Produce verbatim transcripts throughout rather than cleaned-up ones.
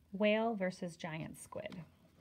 Whale versus giant squid.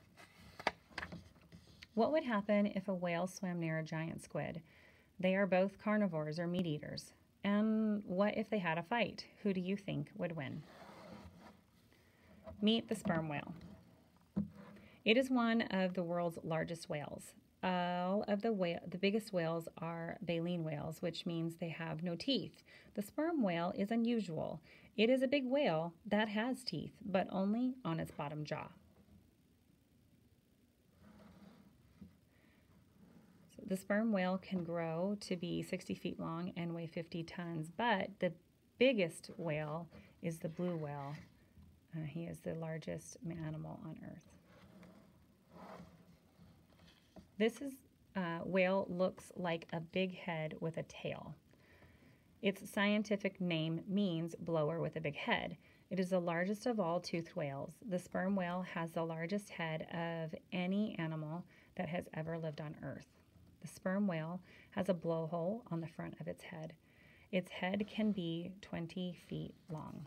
What would happen if a whale swam near a giant squid? They are both carnivores or meat eaters. And what if they had a fight? Who do you think would win? Meet the sperm whale. It is one of the world's largest whales. All of the whale, the biggest whales are baleen whales, which means they have no teeth. The sperm whale is unusual. It is a big whale that has teeth, but only on its bottom jaw. So the sperm whale can grow to be sixty feet long and weigh fifty tons, but the biggest whale is the blue whale. Uh, he is the largest animal on Earth. This is, uh, whale looks like a big head with a tail. Its scientific name means blower with a big head. It is the largest of all toothed whales. The sperm whale has the largest head of any animal that has ever lived on Earth. The sperm whale has a blowhole on the front of its head. Its head can be twenty feet long.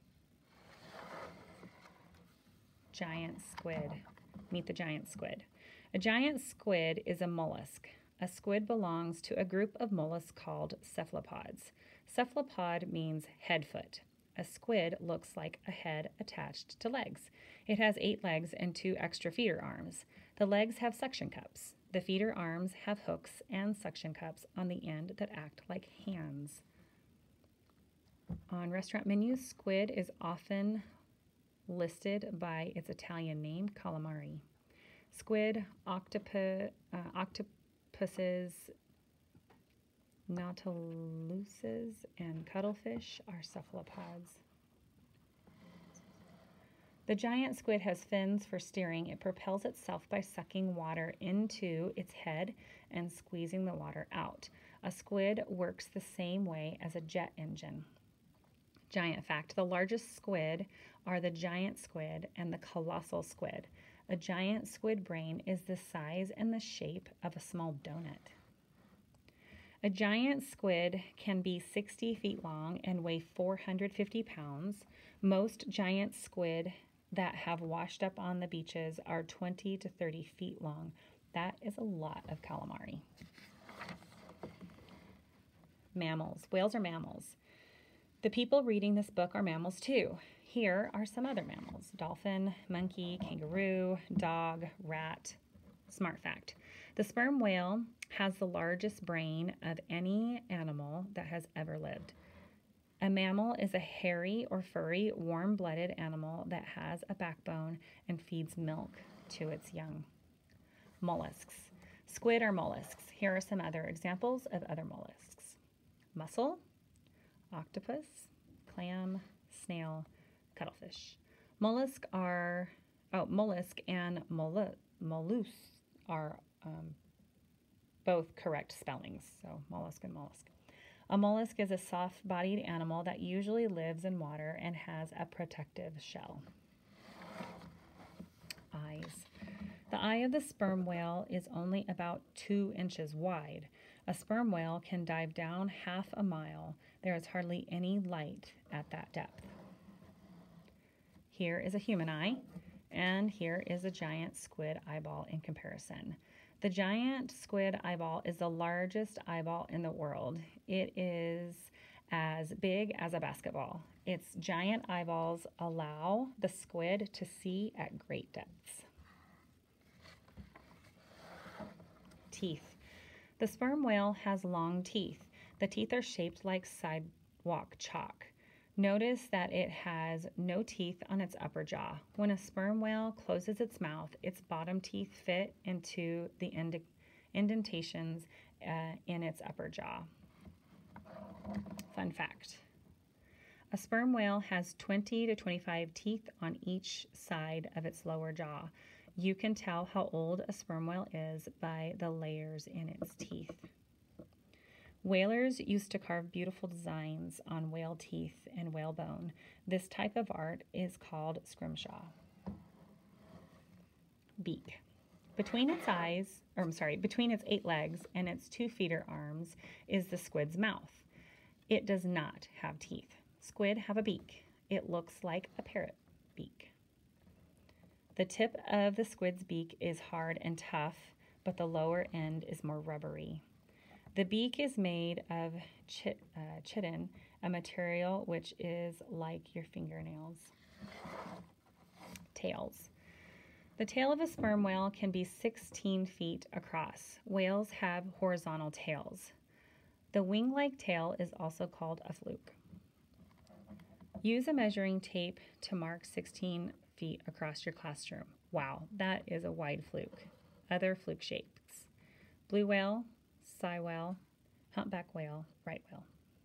Giant squid. Meet the giant squid. A giant squid is a mollusk. A squid belongs to a group of mollusks called cephalopods. Cephalopod means head foot. A squid looks like a head attached to legs. It has eight legs and two extra feeder arms. The legs have suction cups. The feeder arms have hooks and suction cups on the end that act like hands. On restaurant menus, squid is often listed by its Italian name, calamari. Squid, octopu, uh, octopuses, nautiluses, and cuttlefish are cephalopods. The giant squid has fins for steering. It propels itself by sucking water into its head and squeezing the water out. A squid works the same way as a jet engine. Giant fact, the largest squid are the giant squid and the colossal squid. A giant squid brain is the size and the shape of a small donut. A giant squid can be sixty feet long and weigh four hundred fifty pounds. Most giant squid that have washed up on the beaches are twenty to thirty feet long. That is a lot of calamari. Mammals. Whales are mammals. The people reading this book are mammals too. Here are some other mammals: dolphin, monkey, kangaroo, dog, rat. Smart fact. The sperm whale has the largest brain of any animal that has ever lived. A mammal is a hairy or furry, warm-blooded animal that has a backbone and feeds milk to its young. Mollusks. Squid are mollusks. Here are some other examples of other mollusks: mussel, octopus, clam, snail, cuttlefish. Mollusk are, oh, mollusk and mollu mollusk are um, both correct spellings, so mollusk and mollusk. A mollusk is a soft-bodied animal that usually lives in water and has a protective shell. Eyes. The eye of the sperm whale is only about two inches wide. A sperm whale can dive down half a mile. There is hardly any light at that depth. Here is a human eye, and here is a giant squid eyeball in comparison. The giant squid eyeball is the largest eyeball in the world. It is as big as a basketball. Its giant eyeballs allow the squid to see at great depths. Teeth. The sperm whale has long teeth. The teeth are shaped like sidewalk chalk. Notice that it has no teeth on its upper jaw. When a sperm whale closes its mouth, its bottom teeth fit into the ind indentations uh, in its upper jaw. Fun fact. A sperm whale has twenty to twenty-five teeth on each side of its lower jaw. You can tell how old a sperm whale is by the layers in its teeth. Whalers used to carve beautiful designs on whale teeth and whale bone. This type of art is called scrimshaw. Beak. Between its eyes, or I'm sorry, between its eight legs and its two feeder arms is the squid's mouth. It does not have teeth. Squid have a beak. It looks like a parrot beak. The tip of the squid's beak is hard and tough, but the lower end is more rubbery. The beak is made of chit, uh, chitin, a material which is like your fingernails. Tails. The tail of a sperm whale can be sixteen feet across. Whales have horizontal tails. The wing-like tail is also called a fluke. Use a measuring tape to mark sixteen feet across your classroom. Wow, that is a wide fluke. Other fluke shapes: blue whale, sei whale, humpback whale, right whale.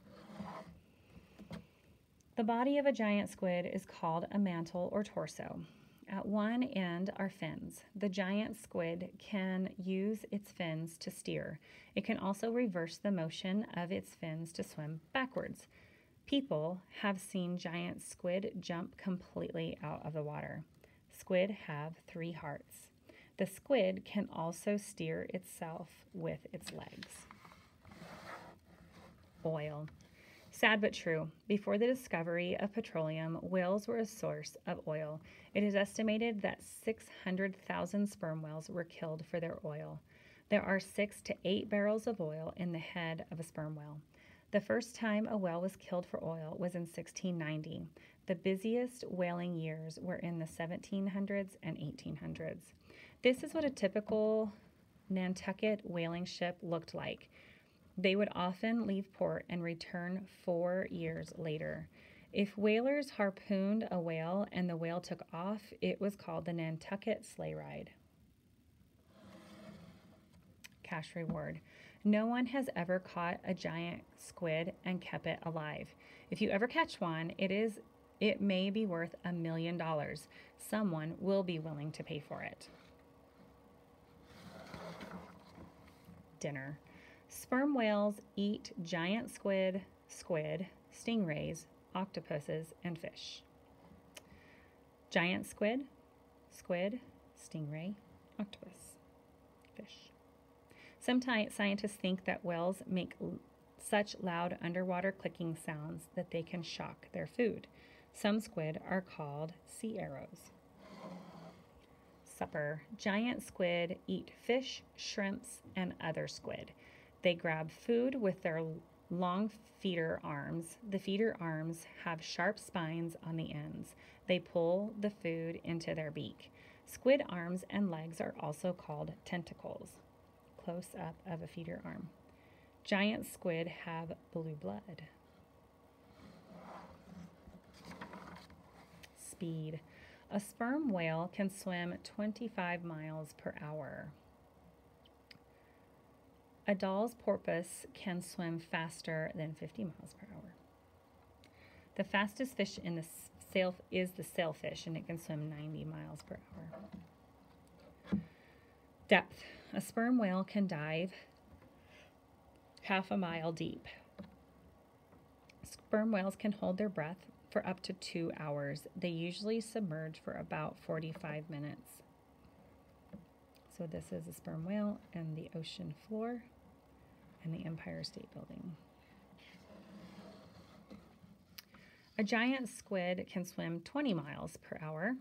The body of a giant squid is called a mantle or torso. At one end are fins. The giant squid can use its fins to steer. It can also reverse the motion of its fins to swim backwards. People have seen giant squid jump completely out of the water. Squid have three hearts. The squid can also steer itself with its legs. Oil. Sad but true. Before the discovery of petroleum, whales were a source of oil. It is estimated that six hundred thousand sperm whales were killed for their oil. There are six to eight barrels of oil in the head of a sperm whale. The first time a whale was killed for oil was in sixteen ninety. The busiest whaling years were in the seventeen hundreds and eighteen hundreds. This is what a typical Nantucket whaling ship looked like. They would often leave port and return four years later. If whalers harpooned a whale and the whale took off, it was called the Nantucket sleigh ride. Cash reward. No one has ever caught a giant squid and kept it alive. If you ever catch one, it is it may be worth a million dollars. Someone will be willing to pay for it. Dinner. Sperm whales eat giant squid, squid, stingrays, octopuses, and fish. Giant squid, squid, stingray, octopus, fish. Some scientists think that whales make such loud underwater clicking sounds that they can shock their food. Some squid are called sea arrows. Supper. Giant squid eat fish, shrimps, and other squid. They grab food with their long feeder arms. The feeder arms have sharp spines on the ends. They pull the food into their beak. Squid arms and legs are also called tentacles. Close up of a feeder arm. Giant squid have blue blood. Speed. A sperm whale can swim twenty-five miles per hour. A Dall's porpoise can swim faster than fifty miles per hour. The fastest fish in the sail is the sailfish, and it can swim ninety miles per hour. Depth. A sperm whale can dive half a mile deep. Sperm whales can hold their breath for up to two hours. They usually submerge for about forty-five minutes. So this is a sperm whale and the ocean floor and the Empire State Building. A giant squid can swim twenty miles per hour.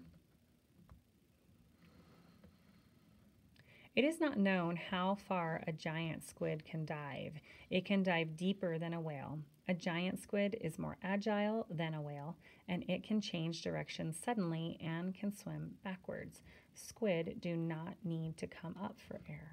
It is not known how far a giant squid can dive. It can dive deeper than a whale. A giant squid is more agile than a whale, and it can change direction suddenly and can swim backwards. Squid do not need to come up for air.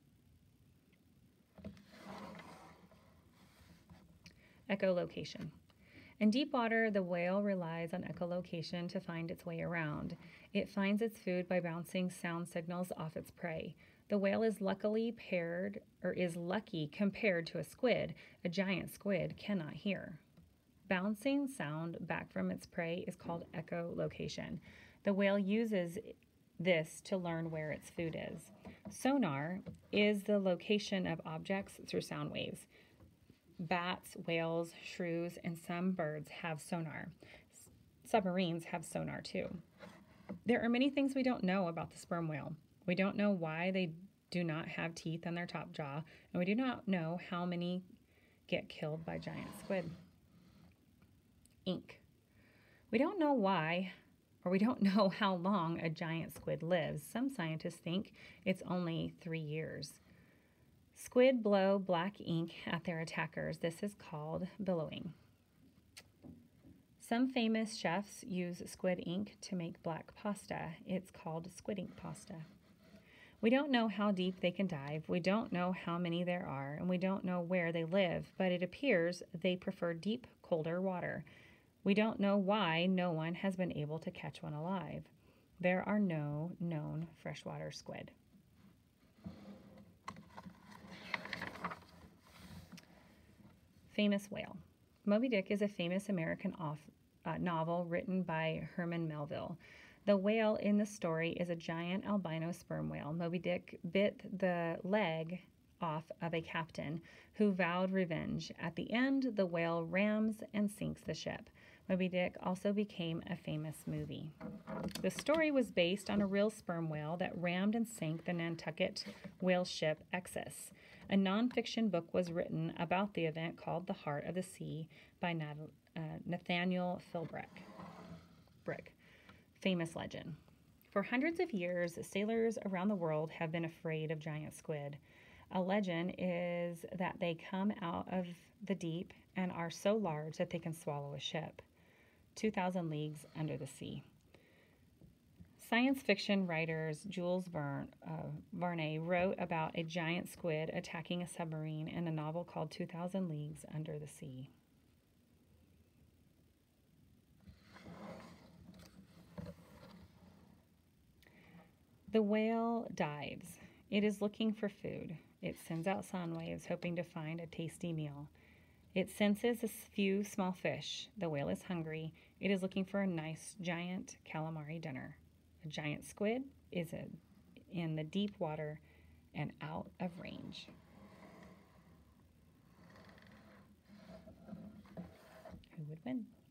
Echolocation. In deep water, the whale relies on echolocation to find its way around. It finds its food by bouncing sound signals off its prey. The whale is luckily paired, or is lucky compared to a squid. A giant squid cannot hear. Bouncing sound back from its prey is called echolocation. The whale uses this to learn where its food is. Sonar is the location of objects through sound waves. Bats, whales, shrews, and some birds have sonar. Submarines have sonar too. There are many things we don't know about the sperm whale. We don't know why they do not have teeth on their top jaw, and we do not know how many get killed by giant squid. Ink. We don't know why or we don't know how long a giant squid lives. Some scientists think it's only three years. Squid blow black ink at their attackers. This is called billowing. Some famous chefs use squid ink to make black pasta. It's called squid ink pasta. We don't know how deep they can dive. We don't know how many there are, and we don't know where they live, but it appears they prefer deep, colder water. We don't know why no one has been able to catch one alive. There are no known freshwater squid. Famous whale. Moby Dick is a famous American off, uh, novel written by Herman Melville. The whale in the story is a giant albino sperm whale. Moby Dick bit the leg off of a captain who vowed revenge. At the end, the whale rams and sinks the ship. Moby Dick also became a famous movie. The story was based on a real sperm whale that rammed and sank the Nantucket whale ship Excess. A nonfiction book was written about the event called The Heart of the Sea by Nat- uh, Nathaniel Philbrick. Brick. Famous legend. For hundreds of years, sailors around the world have been afraid of giant squid. A legend is that they come out of the deep and are so large that they can swallow a ship. two thousand Leagues Under the Sea. Science fiction writers Jules Verne, uh, Verne wrote about a giant squid attacking a submarine in a novel called two thousand Leagues Under the Sea. The whale dives. It is looking for food. It sends out sound waves, hoping to find a tasty meal. It senses a few small fish. The whale is hungry. It is looking for a nice giant calamari dinner. A giant squid is a, in the deep water and out of range. Who would win?